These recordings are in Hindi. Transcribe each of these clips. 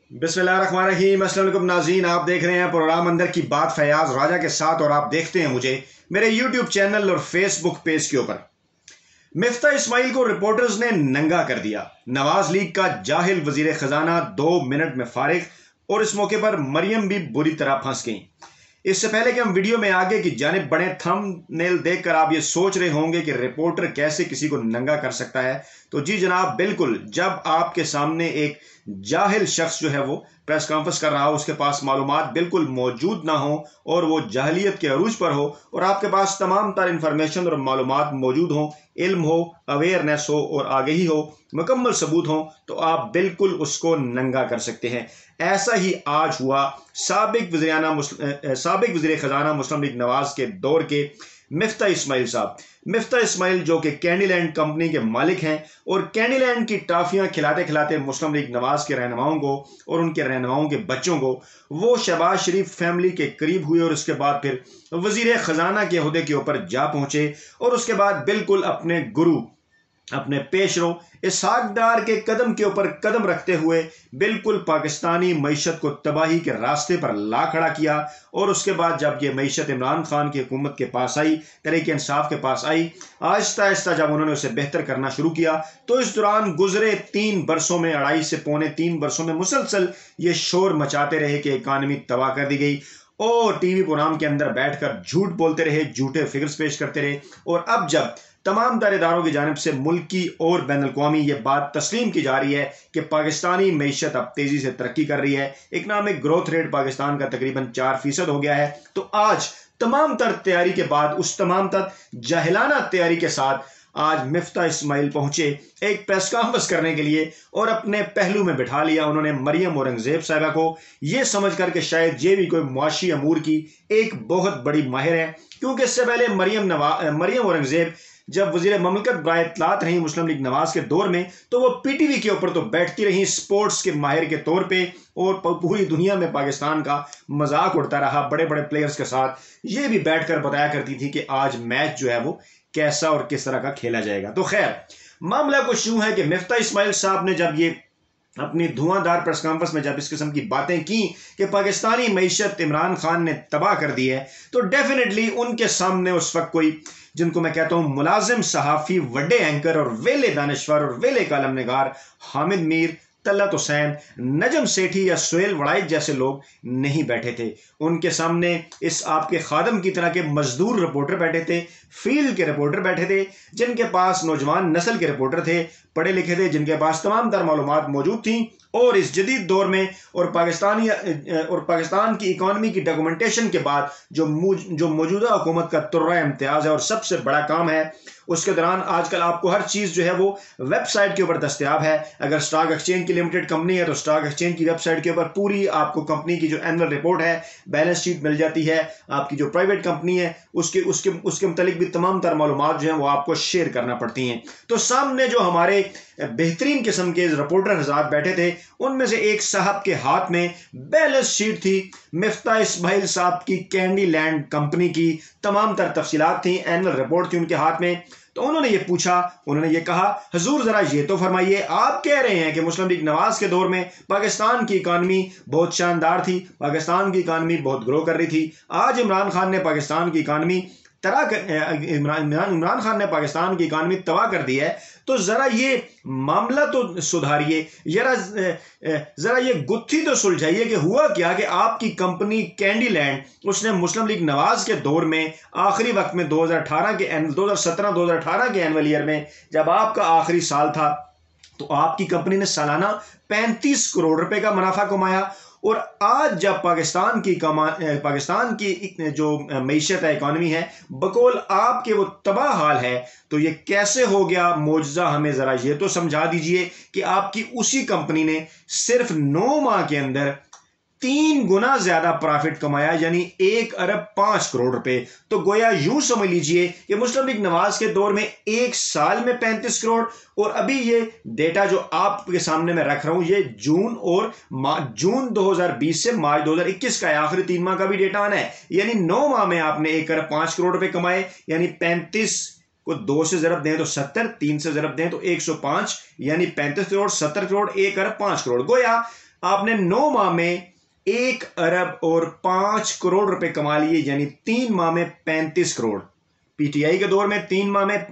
बिस्मिल्लाहिर्रहमानिर्रहीम। अस्सलाम वालेकुम नाज़रीन, आप देख रहे हैं प्रोग्राम अंदर की बात फयाज राजा के साथ और आप देखते हैं मुझे मेरे यूट्यूब चैनल और फेसबुक पेज के ऊपर। मिफ्ता इस्माइल को रिपोर्टर्स ने नंगा कर दिया। नवाज लीग का जाहिल वजीर खजाना 2 मिनट में फारिग और इस मौके पर मरियम भी बुरी तरह फंस गई। इससे पहले कि हम वीडियो में आगे की जानिब बढ़े, थंबनेल देखकर आप ये सोच रहे होंगे कि रिपोर्टर कैसे किसी को नंगा कर सकता है। तो जी जनाब, बिल्कुल, जब आपके सामने एक जाहिल शख्स जो है वो प्रेस कॉन्फ्रेंस कर रहा हो, उसके पास मालूमात बिल्कुल मौजूद ना हो और वो जाहिलियत के अरूज पर हो और आपके पास तमाम तर इंफॉर्मेशन और मालूमात मौजूद हो, इल्म हो, अवेयरनेस हो और आगही हो, मुकम्मल सबूत हो, तो आप बिल्कुल उसको नंगा कर सकते हैं। ऐसा ही आज हुआ साबिक वज़ीर ख़ज़ाना मुस्लिम लीग नवाज के दौर के मिफ्ता इस्माइल साहब। मिफ्ता इस्माइल जो कि कैंडीलैंड कंपनी के मालिक हैं और कैंडीलैंड की टाफियां खिलाते खिलाते मुस्लिम लीग नवाज के रहनुमाओं को और उनके रहनुमाओं के बच्चों को वो शहबाज शरीफ फैमिली के करीब हुए और उसके बाद फिर वजीर खजाना के ओहदे के ऊपर जा पहुंचे और उसके बाद बिल्कुल अपने गुरु, अपने पेशरो इसहाक डार के कदम के ऊपर कदम रखते हुए बिल्कुल पाकिस्तानी मईशत को तबाही के रास्ते पर ला खड़ा किया। और उसके बाद जब ये मईशत इमरान खान की हुकूमत के पास आई, तहरीक इंसाफ के पास आई, आहिस्ता आहिस्ता जब उन्होंने उसे बेहतर करना शुरू किया, तो इस दौरान गुजरे 3 बरसों में, 2.5 से पौने 3 बरसों में मुसलसल ये शोर मचाते रहे कि इकानमी तबाह कर दी गई और टीवी प्रोग्राम के अंदर बैठकर झूठ बोलते रहे, झूठे फिगर्स पेश करते रहे। और अब जब तमाम दायरेदारों की जानिब से मुल्की और बैन अल-अक़वामी ये बात तस्लीम की जा रही है कि पाकिस्तानी मईशत अब तेजी से तरक्की कर रही है, इकनॉमिक ग्रोथ रेट पाकिस्तान का तकरीबन 4% हो गया है, तो आज तमाम तर तैयारी के बाद, उस तमाम तर जाहिलाना तैयारी के साथ आज मिफ्ता इस्माइल पहुंचे एक प्रेस कॉन्फ्रेंस करने के लिए और अपने पहलू में बिठा लिया उन्होंने मरियम औरंगजेब साहिबा को, यह समझ कर के शायद ये भी कोई मुआशी अमूर की एक बहुत बड़ी माहिर है। क्योंकि इससे पहले मरियम औरंगजेब जब वजीर ममलकत बराए इत्तलात रही मुस्लिम लीग नवाज के दौर में, तो वो पीटीवी के ऊपर तो बैठती रही स्पोर्ट्स के माहिर के तौर पे और पूरी दुनिया में पाकिस्तान का मजाक उड़ता रहा। बड़े बड़े प्लेयर्स के साथ ये भी बैठकर बताया करती थी कि आज मैच जो है वो कैसा और किस तरह का खेला जाएगा। तो खैर, मामला कुछ यूं है कि मिफ्ता इस्माइल साहब ने जब ये अपनी धुआंधार प्रेस कॉन्फ्रेंस में जब इस किस्म की बातें की कि पाकिस्तानी मईशत इमरान खान ने तबाह कर दी है, तो डेफिनेटली उनके सामने उस वक्त कोई, जिनको मैं कहता हूं मुलाजिम सहाफ़ी, वड्डे एंकर और वेले दानिश्वर और वेले कालम निगार हामिद मीर, तलत हुसैन, नजम सेठी या सुहेल वड़ाइक जैसे लोग नहीं बैठे थे। उनके सामने इस आपके खादम की तरह के मजदूर रिपोर्टर बैठे थे, फील्ड के रिपोर्टर बैठे थे, जिनके पास नौजवान नस्ल के रिपोर्टर थे, पढ़े लिखे थे, जिनके पास तमाम तर मालूमात मौजूद थी। और इस जदीद दौर में और पाकिस्तान की इकॉनमी की डॉक्यूमेंटेशन के बाद जो मौजूदा हुकूमत का तुर्रा इम्तियाज है और सबसे बड़ा काम है, उसके दौरान आजकल आपको हर चीज़ जो है वो वेबसाइट के ऊपर दस्तयाब है। अगर स्टॉक एक्सचेंज की लिमिटेड कंपनी है तो स्टॉक एक्सचेंज की वेबसाइट के ऊपर पूरी आपको कंपनी की जो एनुअल रिपोर्ट है, बैलेंस शीट मिल जाती है। आपकी जो प्राइवेट कंपनी है उसके मुतालिक भी तमाम तर मालूमात जो है वो आपको शेयर करना पड़ती हैं। तो सामने जो हमारे बेहतरीन किस्म के रिपोर्टर हज़रात बैठे थे, उनमें से एक साहब के हाथ में बैलेंस शीट थी मिफ्ता इस्माइल साहब की कैंडीलैंड कंपनी की, तमाम तर तफसीलात थी, एनुअल रिपोर्ट थी उनके हाथ में। तो उन्होंने ये पूछा, उन्होंने ये कहा, हुजूर जरा ये तो फरमाइए, आप कह रहे हैं कि मुस्लिम लीग नवाज के दौर में पाकिस्तान की इकानमी बहुत शानदार थी, पाकिस्तान की इकानमी बहुत ग्रो कर रही थी, आज इमरान खान ने पाकिस्तान की इकानमी इमरान खान ने पाकिस्तान की इकानमी तबाह कर दी है, तो जरा ये मामला तो सुधारिए, जरा ये गुत्थी तो सुलझाइए कि हुआ क्या कि आपकी कंपनी कैंडीलैंड उसने मुस्लिम लीग नवाज के दौर में आखिरी वक्त में 2017-2018 के एनुअल ईयर में जब आपका आखिरी साल था, तो आपकी कंपनी ने सालाना 35 करोड़ रुपए का मुनाफा कमाया। और आज जब पाकिस्तान की जो मईशत है, इकॉनमी है, बकौल आपके वो तबाह हाल है, तो ये कैसे हो गया मौजज़ा? हमें ज़रा ये तो समझा दीजिए कि आपकी उसी कंपनी ने सिर्फ 9 माह के अंदर 3 गुना ज्यादा प्रॉफिट कमाया, यानी 1 अरब 5 करोड़ रुपए। तो गोया यूं समझ लीजिए कि मुस्लिम लीग नवाज के दौर में एक साल में 35 करोड़, और अभी ये डेटा जो आपके सामने मैं रख रहा हूं, ये जून 2020 से मार्च 2021 का है, आखिरी 3 माह का भी डेटा आना है, यानी 9 माह में आपने 1 अरब 5 करोड़ रुपए कमाए, यानी 35 को 2 से जरब दें तो 70, 3 से जरब दें तो 105, यानी 35 करोड़, 70 करोड़, 1 अरब 5 करोड़। गोया आपने 9 माह में 1 अरब और 5 करोड़ रुपए कमा लिए, यानी 3 माह में 35 करोड़। पीटीआई के दौर में 3 माह में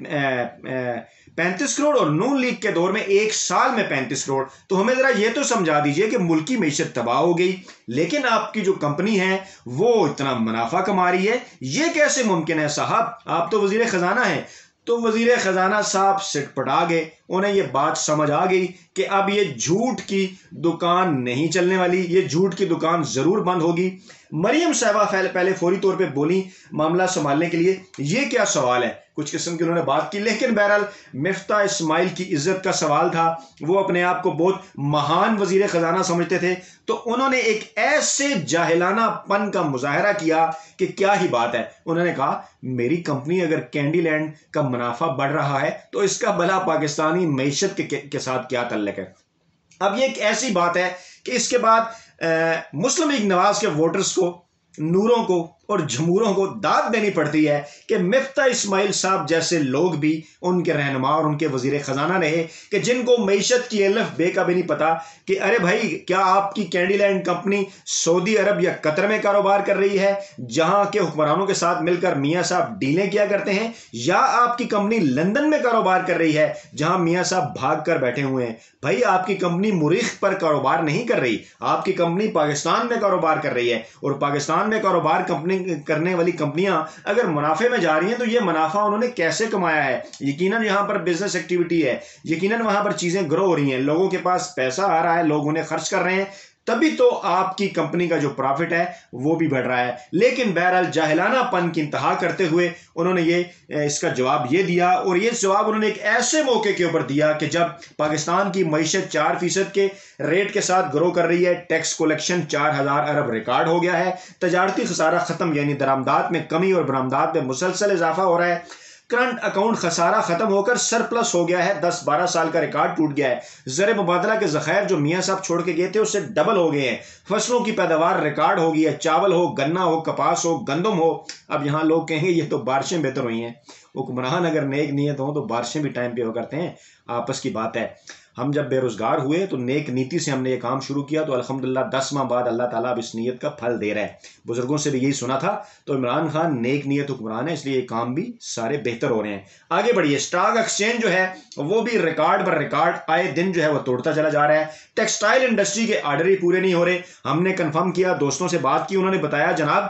35 करोड़ और नून लीग के दौर में 1 साल में 35 करोड़। तो हमें जरा ये तो समझा दीजिए कि मुल्क की मईशत तबाह हो गई, लेकिन आपकी जो कंपनी है वो इतना मुनाफा कमा रही है, ये कैसे मुमकिन है साहब? आप तो वजीर खजाना है। तो वजीर खजाना साहब सिटपटा गए, उन्हें ये बात समझ आ गई कि अब ये झूठ की दुकान नहीं चलने वाली, ये झूठ की दुकान जरूर बंद होगी। मरियम साहबा पहले फौरी तौर पे बोली मामला संभालने के लिए, ये क्या सवाल है, कुछ किस्म की उन्होंने बात की। लेकिन बहरहाल मिफ्ता इस्माइल की इज्जत का सवाल था, वो अपने आप को बहुत महान वजीर खजाना समझते थे, तो उन्होंने एक ऐसे जाहिलानापन का मुजाहरा किया कि क्या ही बात है। उन्होंने कहा मेरी कंपनी अगर कैंडीलैंड का मुनाफा बढ़ रहा है तो इसका भला पाकिस्तानी मईशत के साथ क्या तल्लुक है। अब ये एक ऐसी बात है कि इसके बाद मुस्लिम लीग नवाज के वोटर्स को, नूरों को और जमूरों को दाद देनी पड़ती है कि मिफ्ता इस्माइल साहब जैसे लोग भी उनके रहनुमा और उनके वजीर खजाना रहे कि जिनको मईशत की अलिफ बे का भी नहीं पता कि अरे भाई क्या आपकी कैंडीलैंड कंपनी सऊदी अरब या कतर में कारोबार कर रही है जहां के हुक्मरानों के साथ मिलकर मियाँ साहब डीलें किया करते हैं, या आपकी कंपनी लंदन में कारोबार कर रही है जहां मियाँ साहब भाग कर बैठे हुए हैं। भाई आपकी कंपनी मुरीख पर कारोबार नहीं कर रही, आपकी कंपनी पाकिस्तान में कारोबार कर रही है, और पाकिस्तान में कारोबार कंपनी करने वाली कंपनियां अगर मुनाफे में जा रही हैं तो ये मुनाफा उन्होंने कैसे कमाया है। यकीनन यहां पर बिजनेस एक्टिविटी है, यकीनन वहां पर चीजें ग्रो हो रही हैं, लोगों के पास पैसा आ रहा है, लोग उन्हें खर्च कर रहे हैं, तभी तो आपकी कंपनी का जो प्रॉफिट है वो भी बढ़ रहा है। लेकिन बहरहाल जाहिलानापन की इंतहा करते हुए उन्होंने इसका जवाब ये दिया, और ये जवाब उन्होंने एक ऐसे मौके के ऊपर दिया कि जब पाकिस्तान की मईशत 4% के रेट के साथ ग्रो कर रही है, टैक्स कलेक्शन 4000 अरब रिकॉर्ड हो गया है, तजारती खसारा खत्म यानी दरामदात में कमी और बरामदात में मुसलसल इजाफा हो रहा है, करंट अकाउंट खसारा खत्म होकर सरप्लस हो गया है, 10-12 साल का रिकॉर्ड टूट गया है, ज़र मुबादला के ज़खायर जो मियाँ साहब छोड़ के गए थे उससे डबल हो गए हैं, फसलों की पैदावार रिकॉर्ड हो गई है, चावल हो, गन्ना हो, कपास हो, गंदम हो। अब यहाँ लोग कहेंगे ये तो बारिशें बेहतर हुई हैं। हुक्मरान अगर नेक नीयत हो तो बारिशें भी टाइम पे हो करते हैं, आपस की बात है। हम जब बेरोजगार हुए तो नेक नीति से हमने ये काम शुरू किया, तो अल्हम्दुलिल्लाह 10 माह बाद अल्लाह ताला अब इस नीयत का फल दे रहा है। बुजुर्गों से भी यही सुना था। तो इमरान खान नेक नीयत हुक्मरान है, इसलिए ये काम भी सारे बेहतर हो रहे हैं। आगे बढ़िए, स्टॉक एक्सचेंज जो है वो भी रिकॉर्ड पर रिकॉर्ड आए दिन जो है वो तोड़ता चला जा रहा है। टेक्सटाइल इंडस्ट्री के ऑर्डर ही पूरे नहीं हो रहे। हमने कंफर्म किया, दोस्तों से बात की, उन्होंने बताया जनाब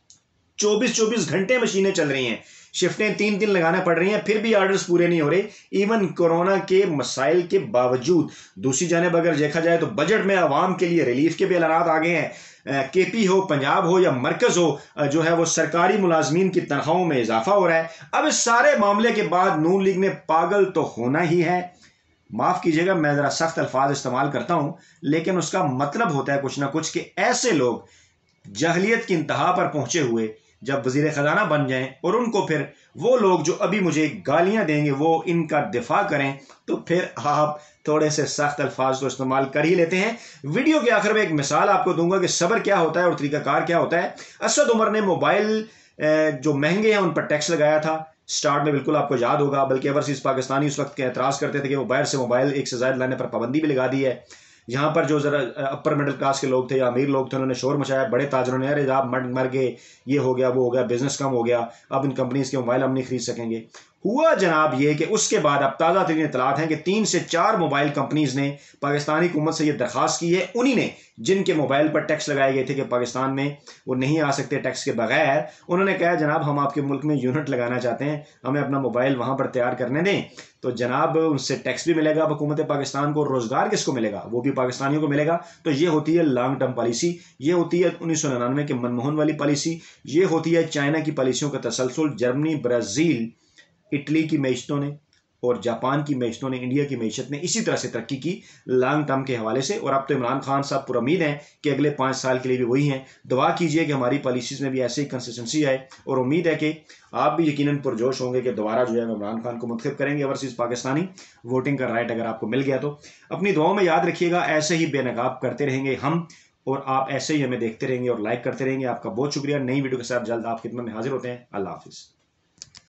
24-24 घंटे मशीनें चल रही हैं, शिफ्टें 3-3 लगाना पड़ रही हैं, फिर भी ऑर्डर्स पूरे नहीं हो रहे, इवन कोरोना के मसाइल के बावजूद। दूसरी जानिब अगर देखा जाए तो बजट में आवाम के लिए रिलीफ के भी ऐलानात आ गए हैं। केपी हो, पंजाब हो या मरकज हो, जो है वो सरकारी मुलाजमीन की तनख्वाहों में इजाफा हो रहा है। अब इस सारे मामले के बाद नून लीग ने पागल तो होना ही है, माफ़ कीजिएगा मैं ज़रा सख्त अल्फाज इस्तेमाल करता हूँ, लेकिन उसका मतलब होता है कुछ ना कुछ कि ऐसे लोग जहलियत की इंतहा पर पहुंचे हुए जब वजीर खजाना बन जाएं और उनको फिर वो लोग जो अभी मुझे गालियां देंगे वो इनका दिफा करें, तो फिर आप थोड़े से सख्त अल्फाज तो इस्तेमाल कर ही लेते हैं। वीडियो के आखिर में एक मिसाल आपको दूंगा कि सब्र क्या होता है और तरीकाकार क्या होता है। असद उमर ने मोबाइल जो महंगे हैं उन पर टैक्स लगाया था स्टार्ट में, बिल्कुल आपको याद होगा, बल्कि ओवरसीज पाकिस्तानी उस वक्त के एतराज़ करते थे कि वो बाहर से मोबाइल एक से ज़्यादा लाने पर पाबंदी भी लगा दी है। यहाँ पर जो ज़रा अपर मिडिल क्लास के लोग थे या अमीर लोग थे उन्होंने शोर मचाया, बड़े ताजरों ने अरे आप मर गए, ये हो गया वो हो गया, बिजनेस कम हो गया, अब इन कंपनीज के मोबाइल हम नहीं खरीद सकेंगे। हुआ जनाब ये कि उसके बाद अब ताज़ा तरीन इतलात हैं कि 3 से 4 मोबाइल कंपनीज ने पाकिस्तानी हुकूमत से ये दरख्वास्त की है, उन्हीं ने जिनके मोबाइल पर टैक्स लगाए गए थे कि पाकिस्तान में वो नहीं आ सकते टैक्स के बगैर। उन्होंने कहा जनाब हम आपके मुल्क में यूनिट लगाना चाहते हैं, हमें अपना मोबाइल वहाँ पर तैयार करने दें। तो जनाब उनसे टैक्स भी मिलेगा हुकूमत पाकिस्तान को, रोज़गार किसको मिलेगा, वो भी पाकिस्तानियों को मिलेगा। तो ये होती है लॉन्ग टर्म पॉलिसी, ये होती है 1999 के मनमोहन वाली पॉलिसी, ये होती है चाइना की पॉलिसियों का तसलसल। जर्मनी, ब्राज़ील, इटली की मैशतों ने और जापान की मैशतों ने, इंडिया की मैशत ने इसी तरह से तरक्की की लॉन्ग टर्म के हवाले से। और अब तो इमरान खान साहब पूरा उम्मीद है कि अगले 5 साल के लिए भी वही हैं। दुआ कीजिए कि हमारी पॉलिसीज़ में भी ऐसे ही कंसिस्टेंसी आए, और उम्मीद है कि आप भी यकीनन पुरजोश होंगे कि दोबारा जो है इमरान खान को मुंतखब करेंगे ओवरसीज़ पाकिस्तानी। वोटिंग का राइट अगर आपको मिल गया तो अपनी दुआओं में याद रखिएगा। ऐसे ही बेनकाब करते रहेंगे हम, और आप ऐसे ही हमें देखते रहेंगे और लाइक करते रहेंगे। आपका बहुत शुक्रिया। नई वीडियो के साथ जल्द आपकी खिदमत में हाजिर होते हैं। अल्लाह हाफिज़।